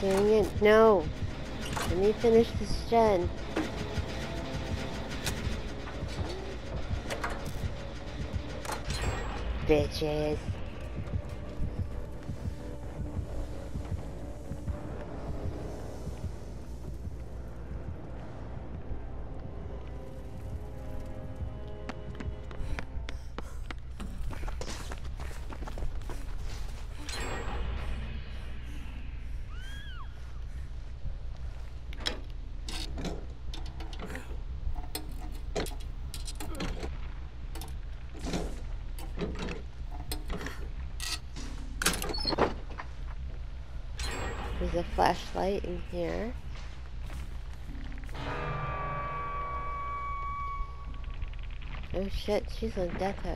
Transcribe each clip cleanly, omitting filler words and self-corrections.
Dang it, no. Let me finish this gen. Bitches. There's a flashlight in here. Oh shit, she's on death hook.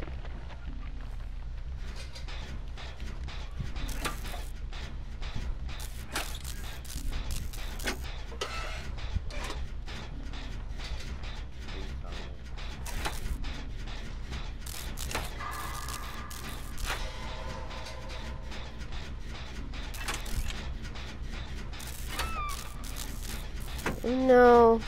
No.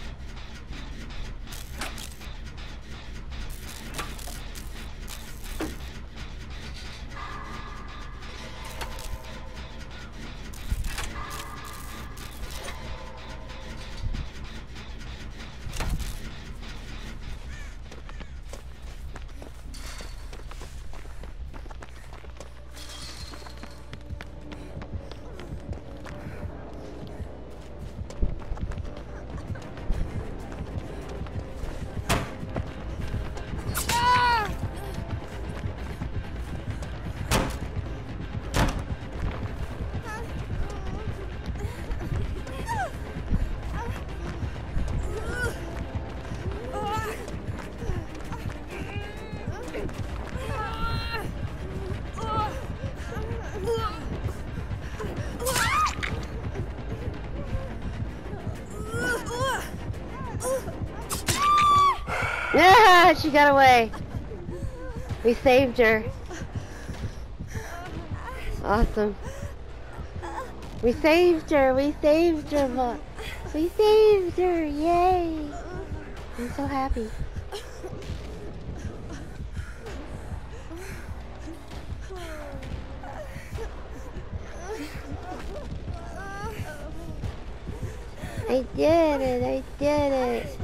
Ah, she got away. We saved her. Awesome. We saved her. We saved her. We saved her. Yay. I'm so happy. I did it. I did it.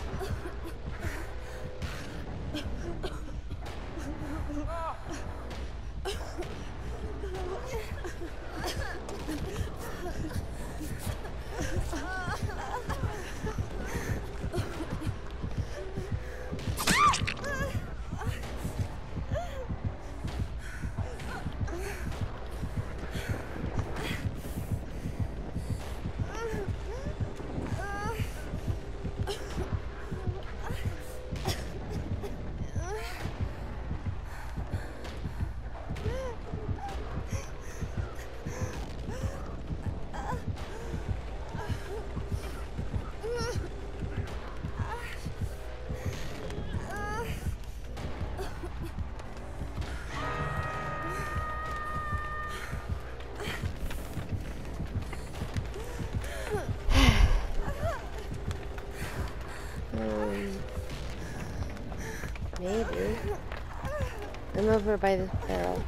Maybe. I'm over by this barrel.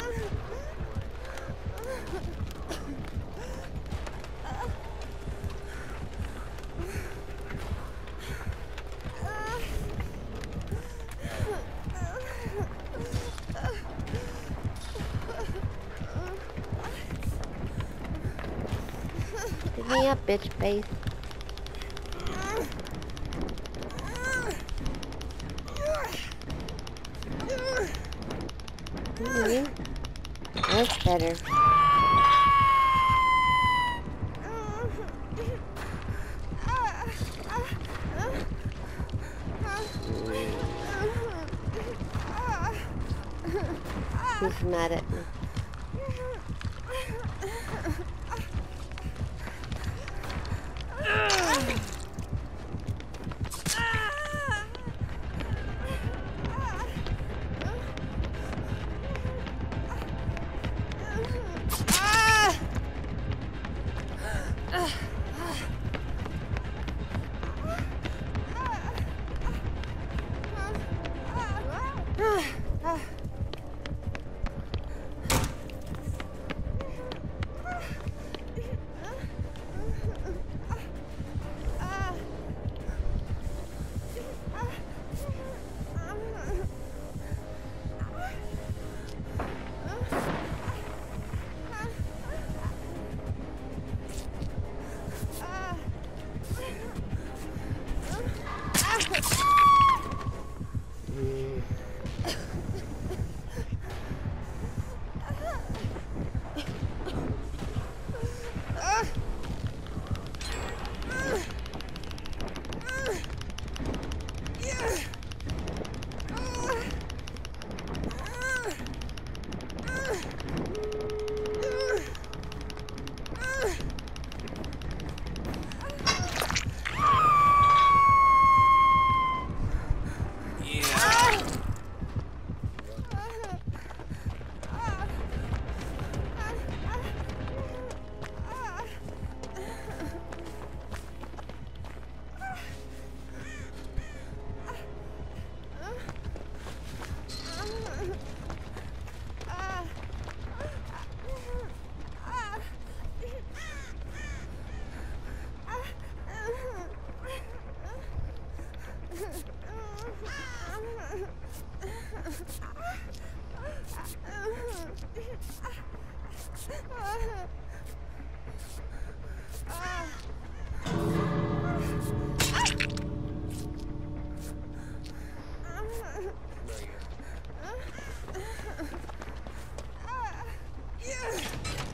Pick me up, bitch face. That's better. He's mad at me.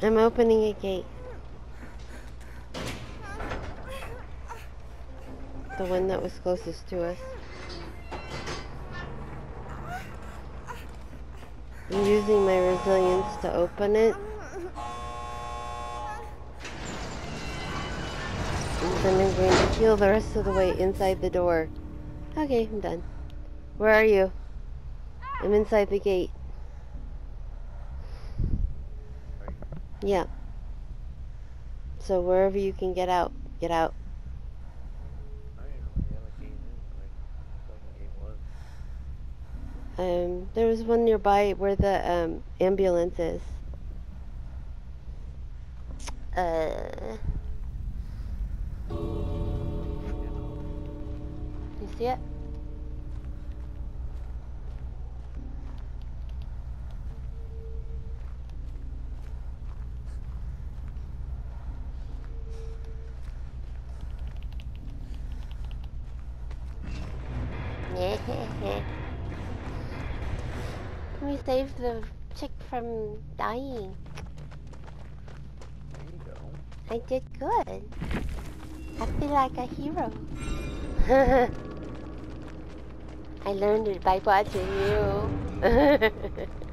I'm opening a gate. The one that was closest to us. I'm using my resilience to open it. And then I'm going to heal the rest of the way inside the door. Okay, I'm done. Where are you? I'm inside the gate. Yeah. So wherever you can get out, get out. There was one nearby where the ambulance is. You see it? We saved the chick from dying. There you go. I did good. I feel like a hero. I learned it by watching you.